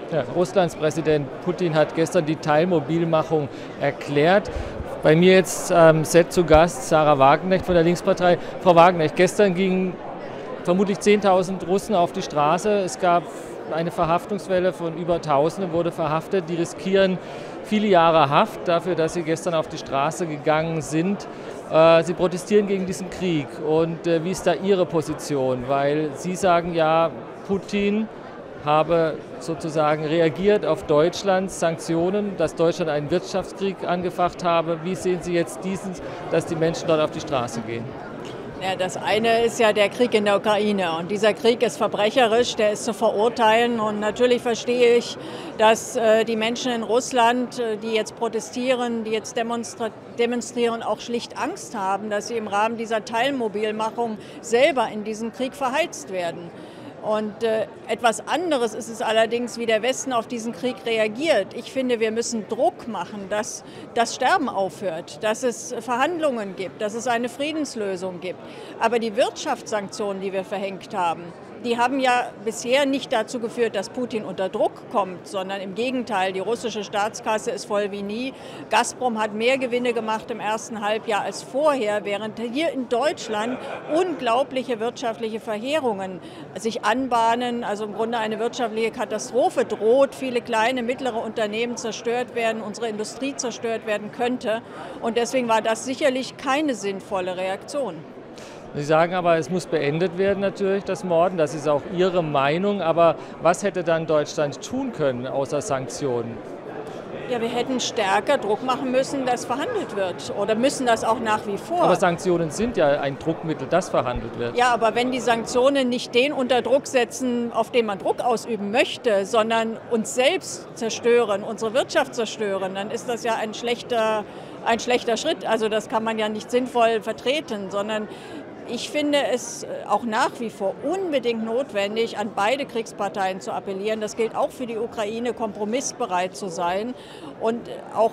Ja, Russlands Präsident Putin hat gestern die Teilmobilmachung erklärt. Bei mir jetzt Set zu Gast Sarah Wagenknecht von der Linkspartei. Frau Wagenknecht, gestern gingen vermutlich 10.000 Russen auf die Straße. Es gab eine Verhaftungswelle von über Tausenden, wurde verhaftet. Die riskieren viele Jahre Haft dafür, dass sie gestern auf die Straße gegangen sind. Sie protestieren gegen diesen Krieg. Und wie ist da Ihre Position? Weil Sie sagen ja, Putin habe sozusagen reagiert auf Deutschlands Sanktionen, dass Deutschland einen Wirtschaftskrieg angefacht habe. Wie sehen Sie jetzt dass die Menschen dort auf die Straße gehen? Ja, das eine ist ja der Krieg in der Ukraine und dieser Krieg ist verbrecherisch, der ist zu verurteilen und natürlich verstehe ich, dass die Menschen in Russland, die jetzt protestieren, die jetzt demonstrieren, auch schlicht Angst haben, dass sie im Rahmen dieser Teilmobilmachung selber in diesen Krieg verheizt werden. Und etwas anderes ist es allerdings, wie der Westen auf diesen Krieg reagiert. Ich finde, wir müssen Druck machen, dass das Sterben aufhört, dass es Verhandlungen gibt, dass es eine Friedenslösung gibt. Aber die Wirtschaftssanktionen, die wir verhängt haben, die haben ja bisher nicht dazu geführt, dass Putin unter Druck kommt, sondern im Gegenteil, die russische Staatskasse ist voll wie nie. Gazprom hat mehr Gewinne gemacht im ersten Halbjahr als vorher, während hier in Deutschland unglaubliche wirtschaftliche Verheerungen sich anbahnen, also im Grunde eine wirtschaftliche Katastrophe droht, viele kleine, mittlere Unternehmen zerstört werden, unsere Industrie zerstört werden könnte. Und deswegen war das sicherlich keine sinnvolle Reaktion. Sie sagen aber, es muss beendet werden natürlich, das Morden, das ist auch Ihre Meinung, aber was hätte dann Deutschland tun können außer Sanktionen? Ja, wir hätten stärker Druck machen müssen, dass verhandelt wird oder müssen das auch nach wie vor. Aber Sanktionen sind ja ein Druckmittel, das verhandelt wird. Ja, aber wenn die Sanktionen nicht den unter Druck setzen, auf den man Druck ausüben möchte, sondern uns selbst zerstören, unsere Wirtschaft zerstören, dann ist das ja ein schlechter Schritt. Also das kann man ja nicht sinnvoll vertreten, sondern ich finde es auch nach wie vor unbedingt notwendig, an beide Kriegsparteien zu appellieren. Das gilt auch für die Ukraine, kompromissbereit zu sein und auch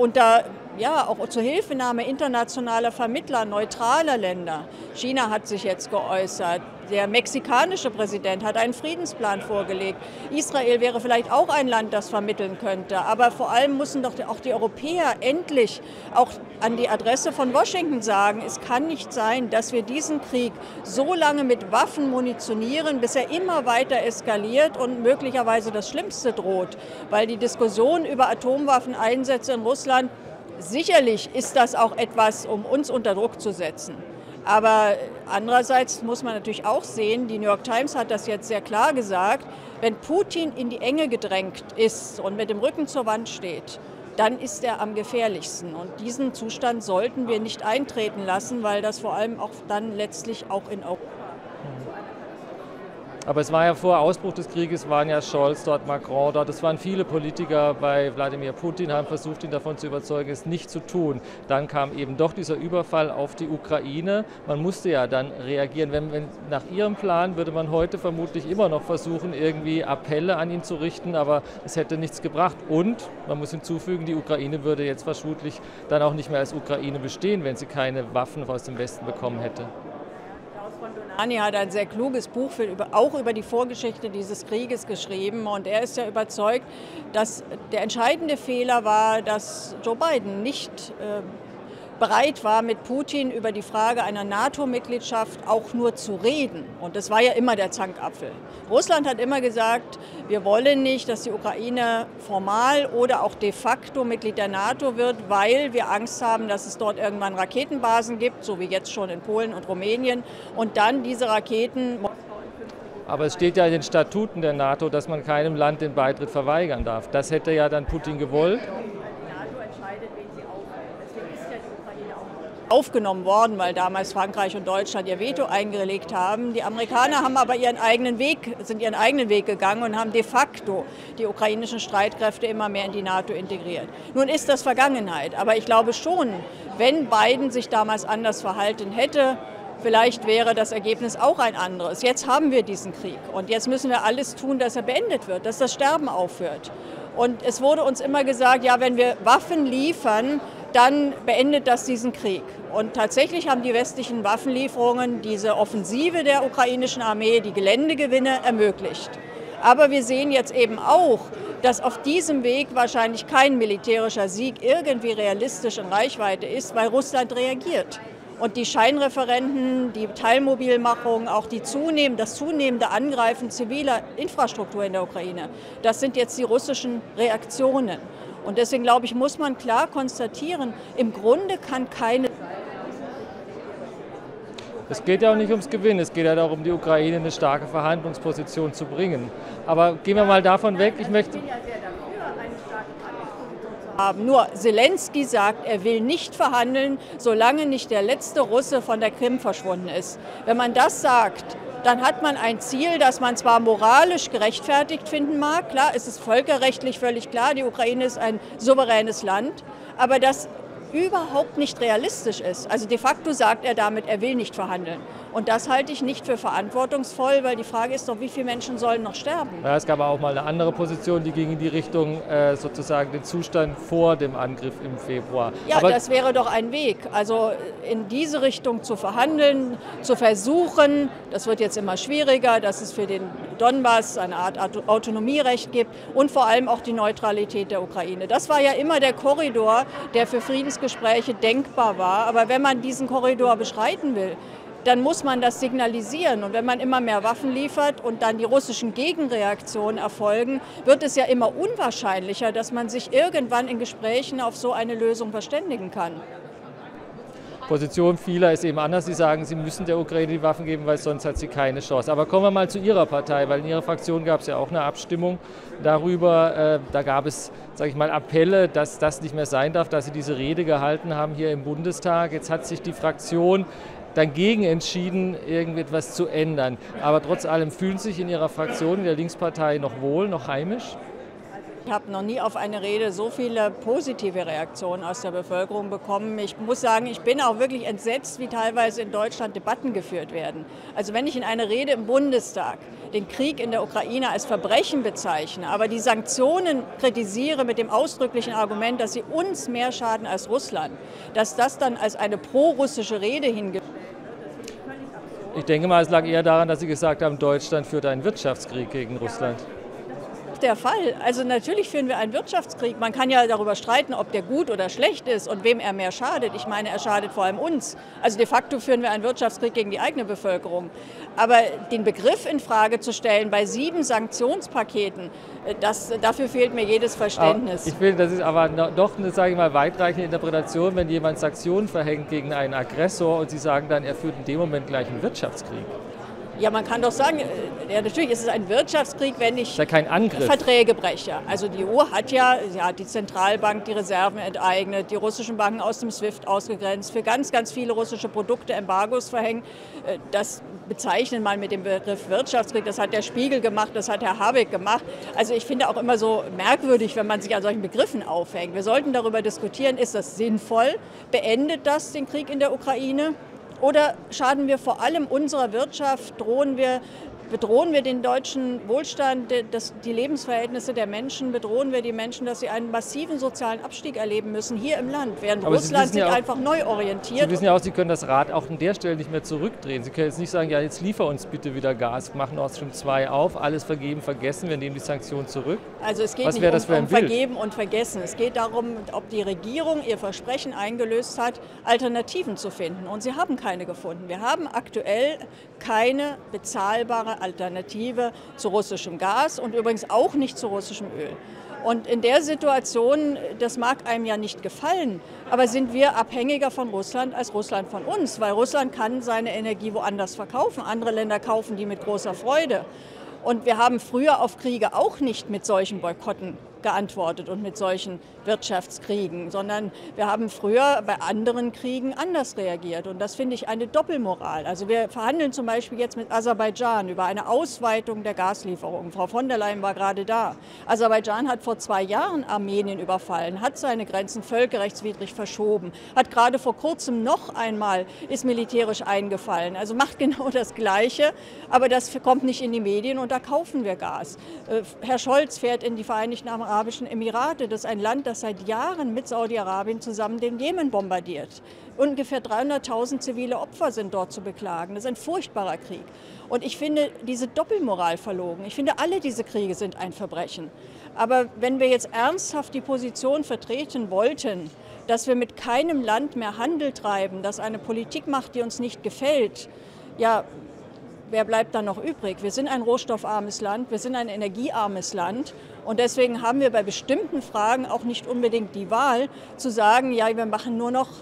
auch zur Hilfenahme internationaler Vermittler, neutraler Länder. China hat sich jetzt geäußert. Der mexikanische Präsident hat einen Friedensplan vorgelegt. Israel wäre vielleicht auch ein Land, das vermitteln könnte. Aber vor allem müssen doch auch die Europäer endlich auch an die Adresse von Washington sagen, es kann nicht sein, dass wir diesen Krieg so lange mit Waffen munitionieren, bis er immer weiter eskaliert und möglicherweise das Schlimmste droht. Weil die Diskussion über Atomwaffeneinsätze in Russland, sicherlich ist das auch etwas, um uns unter Druck zu setzen. Aber andererseits muss man natürlich auch sehen, die New York Times hat das jetzt sehr klar gesagt, wenn Putin in die Enge gedrängt ist und mit dem Rücken zur Wand steht, dann ist er am gefährlichsten. Und diesen Zustand sollten wir nicht eintreten lassen, weil das vor allem auch dann letztlich auch in Europa. Aber es war ja vor Ausbruch des Krieges, waren ja Scholz dort, Macron dort. Es waren viele Politiker bei Wladimir Putin, haben versucht, ihn davon zu überzeugen, es nicht zu tun. Dann kam eben doch dieser Überfall auf die Ukraine. Man musste ja dann reagieren. Wenn nach Ihrem Plan würde man heute vermutlich immer noch versuchen, irgendwie Appelle an ihn zu richten, aber es hätte nichts gebracht. Und man muss hinzufügen, die Ukraine würde jetzt vermutlich dann auch nicht mehr als Ukraine bestehen, wenn sie keine Waffen aus dem Westen bekommen hätte. Donani hat ein sehr kluges Buch auch über die Vorgeschichte dieses Krieges geschrieben und er ist ja überzeugt, dass der entscheidende Fehler war, dass Joe Biden nicht bereit war, mit Putin über die Frage einer NATO-Mitgliedschaft auch nur zu reden. Und das war ja immer der Zankapfel. Russland hat immer gesagt, wir wollen nicht, dass die Ukraine formal oder auch de facto Mitglied der NATO wird, weil wir Angst haben, dass es dort irgendwann Raketenbasen gibt, so wie jetzt schon in Polen und Rumänien. Und dann diese Raketen. Aber es steht ja in den Statuten der NATO, dass man keinem Land den Beitritt verweigern darf. Das hätte ja dann Putin gewollt. Aufgenommen worden, weil damals Frankreich und Deutschland ihr Veto eingelegt haben. Die Amerikaner haben aber sind ihren eigenen Weg gegangen und haben de facto die ukrainischen Streitkräfte immer mehr in die NATO integriert. Nun ist das Vergangenheit, aber ich glaube schon, wenn Biden sich damals anders verhalten hätte, vielleicht wäre das Ergebnis auch ein anderes. Jetzt haben wir diesen Krieg und jetzt müssen wir alles tun, dass er beendet wird, dass das Sterben aufhört. Und es wurde uns immer gesagt, ja, wenn wir Waffen liefern, dann beendet das diesen Krieg. Und tatsächlich haben die westlichen Waffenlieferungen diese Offensive der ukrainischen Armee, die Geländegewinne ermöglicht. Aber wir sehen jetzt eben auch, dass auf diesem Weg wahrscheinlich kein militärischer Sieg irgendwie realistisch in Reichweite ist, weil Russland reagiert. Und die Scheinreferenden, die Teilmobilmachung, auch das zunehmende Angreifen ziviler Infrastruktur in der Ukraine, das sind jetzt die russischen Reaktionen. Und deswegen, glaube ich, muss man klar konstatieren, im Grunde kann keine... Es geht ja auch nicht ums Gewinnen, es geht ja darum, die Ukraine in eine starke Verhandlungsposition zu bringen. Aber gehen wir mal davon weg, ich möchte... Nur Zelensky sagt, er will nicht verhandeln, solange nicht der letzte Russe von der Krim verschwunden ist. Wenn man das sagt, dann hat man ein Ziel, das man zwar moralisch gerechtfertigt finden mag, klar, es ist völkerrechtlich völlig klar, die Ukraine ist ein souveränes Land, aber das überhaupt nicht realistisch ist. Also de facto sagt er damit, er will nicht verhandeln. Und das halte ich nicht für verantwortungsvoll, weil die Frage ist doch, wie viele Menschen sollen noch sterben? Ja, es gab auch mal eine andere Position, die ging in die Richtung, sozusagen den Zustand vor dem Angriff im Februar. Ja, aber das wäre doch ein Weg. Also in diese Richtung zu verhandeln, zu versuchen, das wird jetzt immer schwieriger, dass es für den Donbass eine Art Autonomierecht gibt und vor allem auch die Neutralität der Ukraine. Das war ja immer der Korridor, der für Friedensgespräche denkbar war. Aber wenn man diesen Korridor beschreiten will, dann muss man das signalisieren. Und wenn man immer mehr Waffen liefert und dann die russischen Gegenreaktionen erfolgen, wird es ja immer unwahrscheinlicher, dass man sich irgendwann in Gesprächen auf so eine Lösung verständigen kann. Position vieler ist eben anders. Sie sagen, sie müssen der Ukraine die Waffen geben, weil sonst hat sie keine Chance. Aber kommen wir mal zu Ihrer Partei, weil in Ihrer Fraktion gab es ja auch eine Abstimmung darüber. Da gab es, sage ich mal, Appelle, dass das nicht mehr sein darf, dass Sie diese Rede gehalten haben hier im Bundestag. Jetzt hat sich die Fraktion dagegen entschieden, irgendetwas zu ändern. Aber trotz allem fühlen Sie sich in Ihrer Fraktion, in der Linkspartei, noch wohl, noch heimisch? Ich habe noch nie auf eine Rede so viele positive Reaktionen aus der Bevölkerung bekommen. Ich muss sagen, ich bin auch wirklich entsetzt, wie teilweise in Deutschland Debatten geführt werden. Also wenn ich in einer Rede im Bundestag den Krieg in der Ukraine als Verbrechen bezeichne, aber die Sanktionen kritisiere mit dem ausdrücklichen Argument, dass sie uns mehr schaden als Russland, dass das dann als eine pro-russische Rede hingeht. Ich denke mal, es lag eher daran, dass Sie gesagt haben, Deutschland führt einen Wirtschaftskrieg gegen Russland. Der Fall. Also natürlich führen wir einen Wirtschaftskrieg. Man kann ja darüber streiten, ob der gut oder schlecht ist und wem er mehr schadet. Ich meine, er schadet vor allem uns. Also de facto führen wir einen Wirtschaftskrieg gegen die eigene Bevölkerung. Aber den Begriff in Frage zu stellen bei 7 Sanktionspaketen, dafür fehlt mir jedes Verständnis. Ich finde, das ist aber doch eine, sage ich mal, weitreichende Interpretation, wenn jemand Sanktionen verhängt gegen einen Aggressor und Sie sagen dann, er führt in dem Moment gleich einen Wirtschaftskrieg. Ja, man kann doch sagen, ja, natürlich ist es ein Wirtschaftskrieg, wenn ich Verträge breche. Also die EU hat ja die Zentralbank die Reserven enteignet, die russischen Banken aus dem SWIFT ausgegrenzt, für ganz, ganz viele russische Produkte Embargos verhängt. Das bezeichnet man mit dem Begriff Wirtschaftskrieg. Das hat der Spiegel gemacht, das hat Herr Habeck gemacht. Also ich finde auch immer so merkwürdig, wenn man sich an solchen Begriffen aufhängt. Wir sollten darüber diskutieren, ist das sinnvoll? Beendet das den Krieg in der Ukraine? Oder schaden wir vor allem unserer Wirtschaft, bedrohen wir den deutschen Wohlstand, die Lebensverhältnisse der Menschen, bedrohen wir die Menschen, dass sie einen massiven sozialen Abstieg erleben müssen hier im Land, während Russland sich einfach neu orientiert. Sie wissen ja auch, Sie können das Rad auch an der Stelle nicht mehr zurückdrehen. Sie können jetzt nicht sagen, ja, jetzt liefer uns bitte wieder Gas, machen Nord Stream 2 auf, alles vergeben, vergessen, wir nehmen die Sanktionen zurück. Also es geht nicht um Vergeben und Vergessen. Es geht darum, ob die Regierung ihr Versprechen eingelöst hat, Alternativen zu finden. Und sie haben keine gefunden. Wir haben aktuell keine bezahlbare Alternative zu russischem Gas und übrigens auch nicht zu russischem Öl. Und in der Situation, das mag einem ja nicht gefallen, aber sind wir abhängiger von Russland als Russland von uns, weil Russland kann seine Energie woanders verkaufen. Andere Länder kaufen die mit großer Freude. Und wir haben früher auf Kriege auch nicht mit solchen Boykotten geantwortet und mit solchen Wirtschaftskriegen, sondern wir haben früher bei anderen Kriegen anders reagiert. Und das finde ich eine Doppelmoral. Also wir verhandeln zum Beispiel jetzt mit Aserbaidschan über eine Ausweitung der Gaslieferungen. Frau von der Leyen war gerade da. Aserbaidschan hat vor 2 Jahren Armenien überfallen, hat seine Grenzen völkerrechtswidrig verschoben, hat gerade vor kurzem noch einmal, ist militärisch eingefallen. Also macht genau das Gleiche, aber das kommt nicht in die Medien und da kaufen wir Gas. Herr Scholz fährt in die Vereinigten Arabischen Arabischen Emirate. Das ist ein Land, das seit Jahren mit Saudi-Arabien zusammen den Jemen bombardiert. Ungefähr 300.000 zivile Opfer sind dort zu beklagen. Das ist ein furchtbarer Krieg. Und ich finde diese Doppelmoral verlogen. Ich finde, alle diese Kriege sind ein Verbrechen. Aber wenn wir jetzt ernsthaft die Position vertreten wollten, dass wir mit keinem Land mehr Handel treiben, dass eine Politik macht, die uns nicht gefällt, ja, wer bleibt dann noch übrig? Wir sind ein rohstoffarmes Land, wir sind ein energiearmes Land und deswegen haben wir bei bestimmten Fragen auch nicht unbedingt die Wahl zu sagen, ja, wir machen nur noch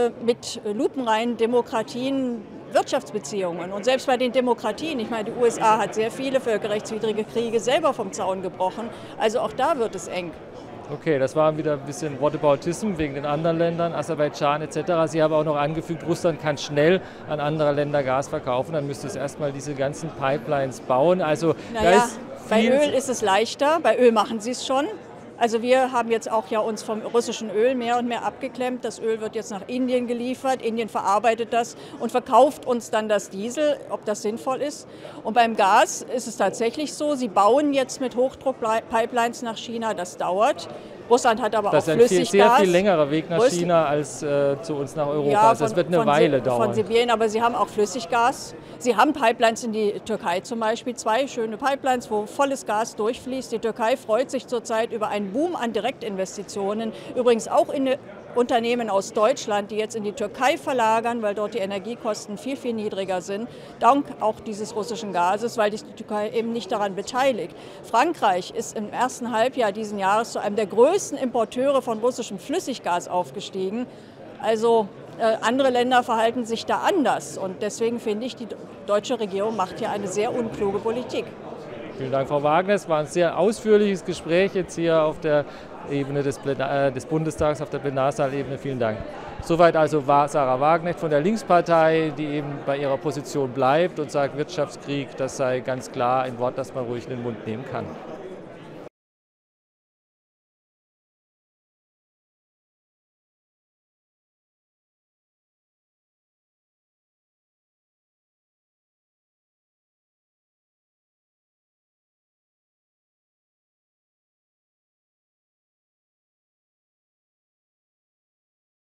mit lupenreinen Demokratien Wirtschaftsbeziehungen. Und selbst bei den Demokratien, ich meine, die USA hat sehr viele völkerrechtswidrige Kriege selber vom Zaun gebrochen, also auch da wird es eng. Okay, das war wieder ein bisschen Whataboutism wegen den anderen Ländern, Aserbaidschan etc. Sie haben auch noch angefügt, Russland kann schnell an andere Länder Gas verkaufen, dann müsste es erstmal diese ganzen Pipelines bauen. Also, naja, bei Öl ist es leichter, bei Öl machen sie es schon. Also wir haben jetzt auch ja uns vom russischen Öl mehr und mehr abgeklemmt. Das Öl wird jetzt nach Indien geliefert. Indien verarbeitet das und verkauft uns dann das Diesel, ob das sinnvoll ist. Und beim Gas ist es tatsächlich so, sie bauen jetzt mit Hochdruckpipelines nach China. Das dauert. Russland hat aber auch Flüssiggas. Das ist ein sehr viel längerer Weg nach China als zu uns nach Europa. Ja, also das wird eine Weile dauern. Von Sibirien, aber sie haben auch Flüssiggas. Sie haben Pipelines in die Türkei zum Beispiel, 2 schöne Pipelines, wo volles Gas durchfließt. Die Türkei freut sich zurzeit über einen Boom an Direktinvestitionen. Übrigens auch in Unternehmen aus Deutschland, die jetzt in die Türkei verlagern, weil dort die Energiekosten viel, viel niedriger sind, dank auch dieses russischen Gases, weil die Türkei eben nicht daran beteiligt. Frankreich ist im ersten Halbjahr diesen Jahres zu einem der größten Importeure von russischem Flüssiggas aufgestiegen. Also andere Länder verhalten sich da anders und deswegen finde ich, die deutsche Regierung macht hier eine sehr unkluge Politik. Vielen Dank, Frau Wagner. Es war ein sehr ausführliches Gespräch jetzt hier auf der Ebene des Bundestags, auf der Plenarsaalebene. Vielen Dank. Soweit also war Sarah Wagenknecht von der Linkspartei, die eben bei ihrer Position bleibt und sagt, Wirtschaftskrieg, das sei ganz klar ein Wort, das man ruhig in den Mund nehmen kann.